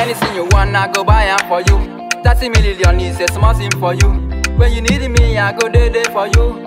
Anything you want, I go buy am for you. 30 million is a small thing for you. When you need me, I go there for you.